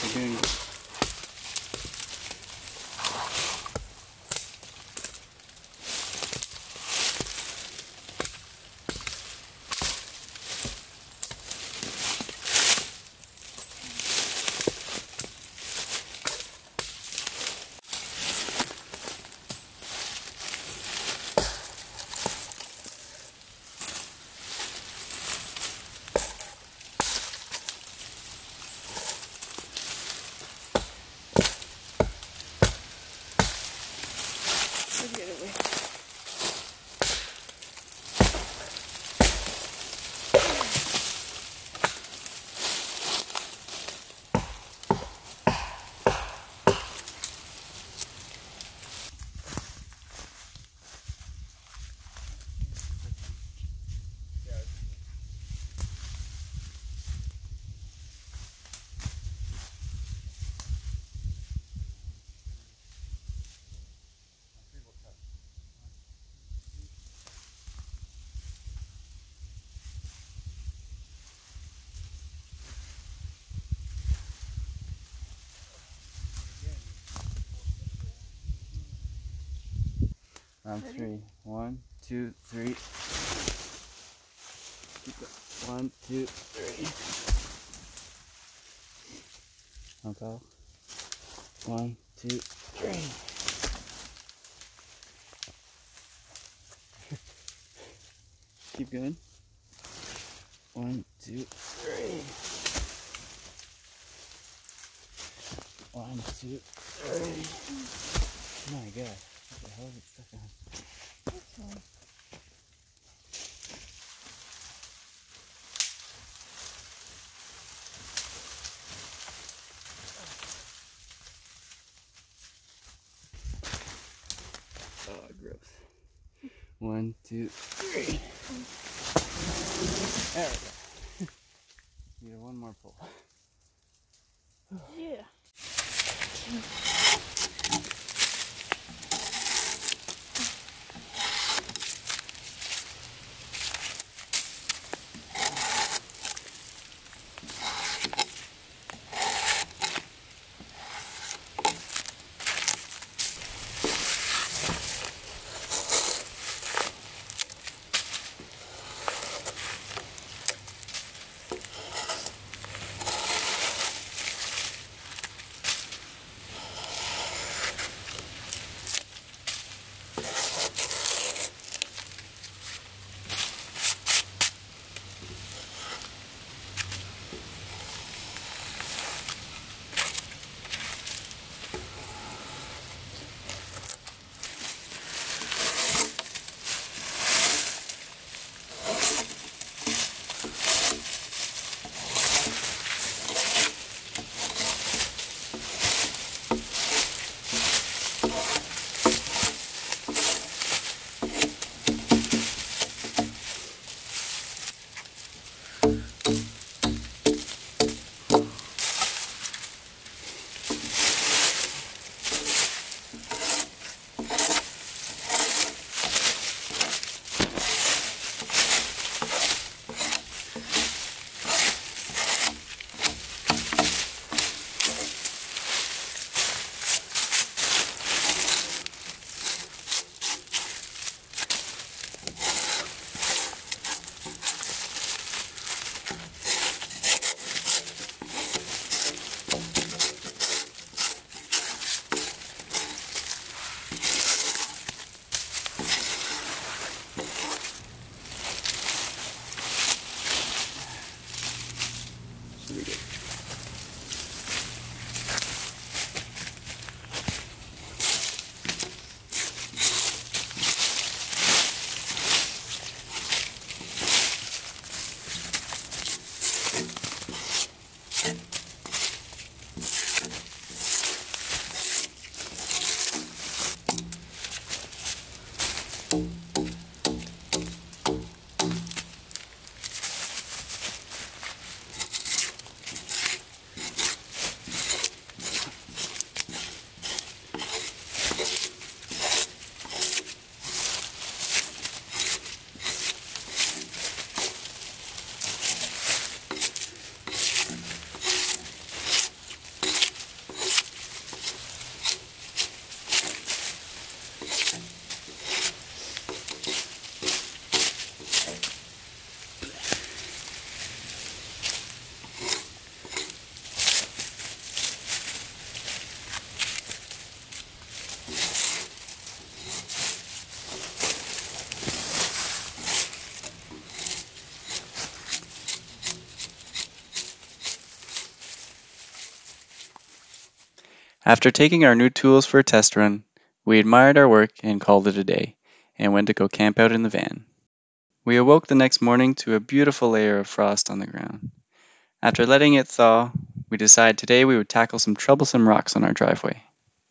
You're doing good. Get away. Round Ready? 3. 1, 2, 3. Keep it. 1, 2, 3. I'll go. 1, 2, 3. Keep going. 1, 2, 3. 1, 2, 3. Oh my god. What the hell is it stuck on? This one. Oh, gross. 1, 2, 3. There we go. Need one more pull. Yeah. After taking our new tools for a test run, we admired our work and called it a day, and went to go camp out in the van. We awoke the next morning to a beautiful layer of frost on the ground. After letting it thaw, we decided today we would tackle some troublesome rocks on our driveway.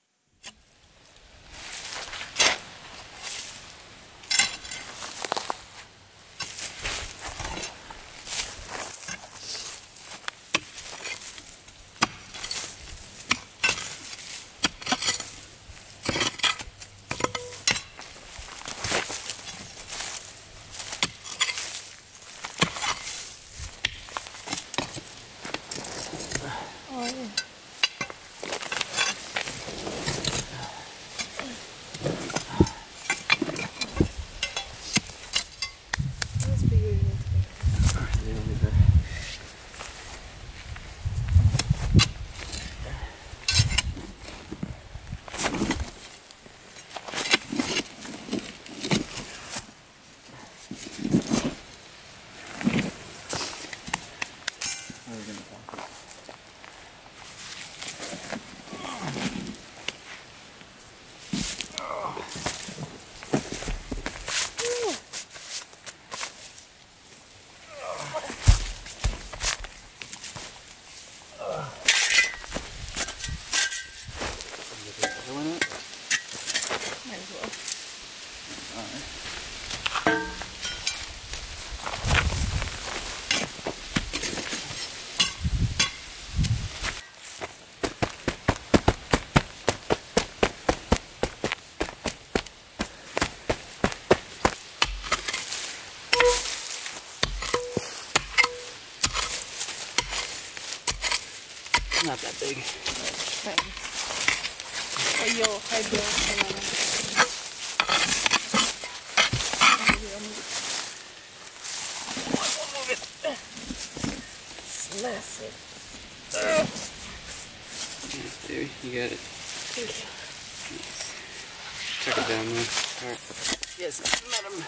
Oh, yeah. That's bigger than might as well. Not that big. Fine. Oh, yo, hide the banana. Move it. It's massive. Yes, baby, you got it. Thank you. Check it down there. Alright. Yes, madam.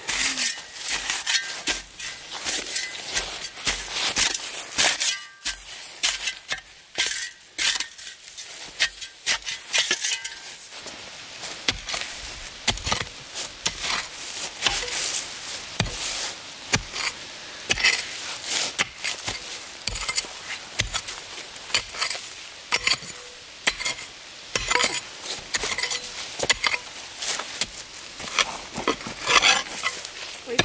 Wait,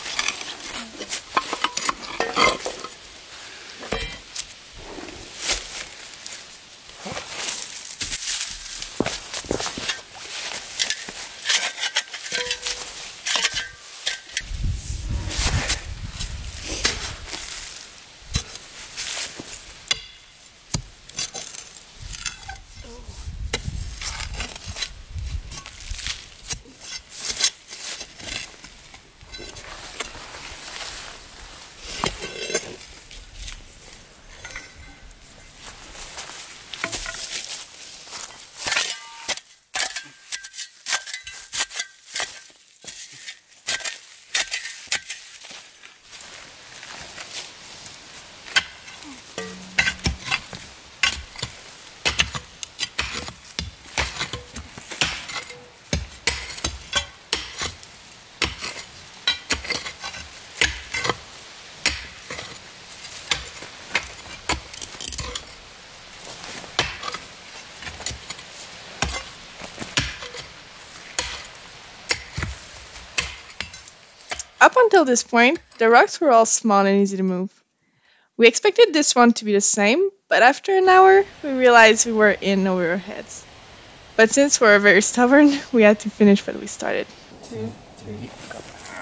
Up until this point, the rocks were all small and easy to move. We expected this one to be the same, but after an hour, we realized we were in over our heads. But since we're very stubborn, we had to finish what we started. 2, 3, go.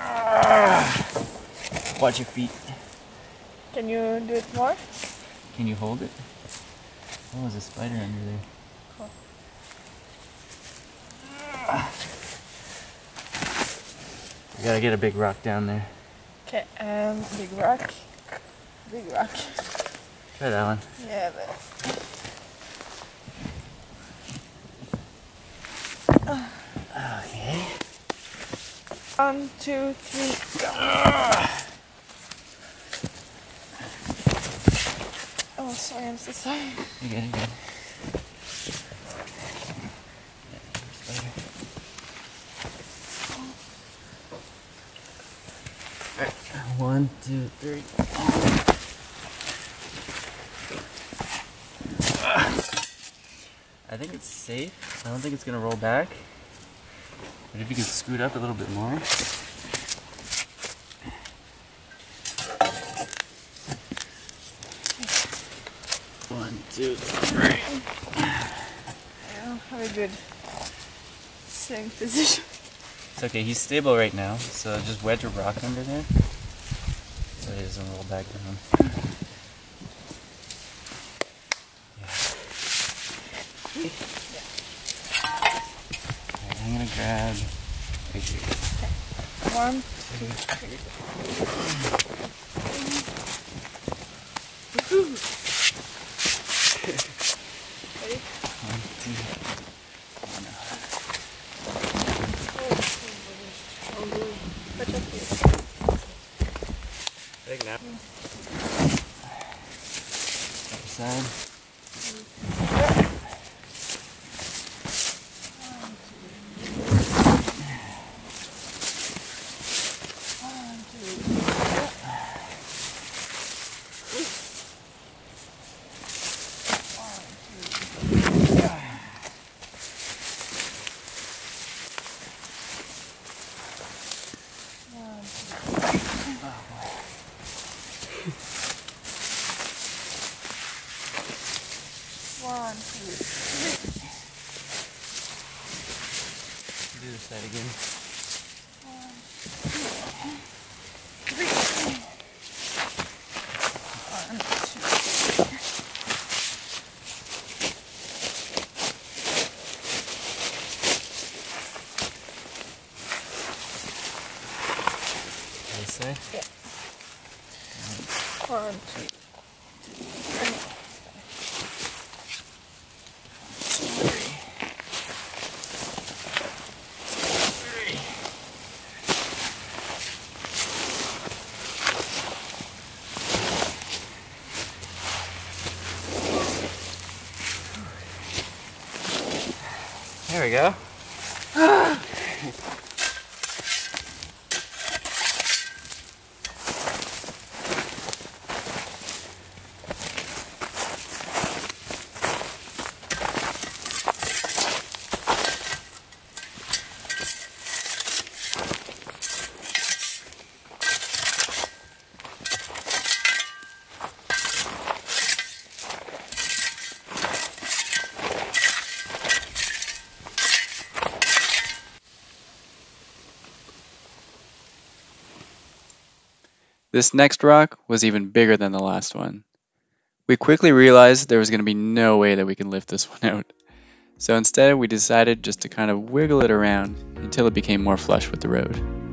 Watch your feet. Can you do it more? Can you hold it? Oh, there's a spider under there. Cool. We gotta get a big rock down there. Okay, big rock. Big rock. Try that one. Yeah, but... Okay. 1, 2, 3, go. Oh, sorry, I'm so sorry. You good, you good. 1, 2, 3. I think it's safe. I don't think it's gonna roll back. But if you can scoot up a little bit more. 1, 2, 3. I don't have a good sitting position. It's okay, he's stable right now, so just wedge a rock under there so he doesn't roll back down. Alright, I'm gonna grab right here. 1, 2, 3. Ready? 1, 2, 1. Watch out here. I think now. Other side. Do this side again. 1, 2, 3. This side? Yeah. 1, 2, 3. There we go. This next rock was even bigger than the last one. We quickly realized there was going to be no way that we can lift this one out. So instead we decided just to kind of wiggle it around until it became more flush with the road.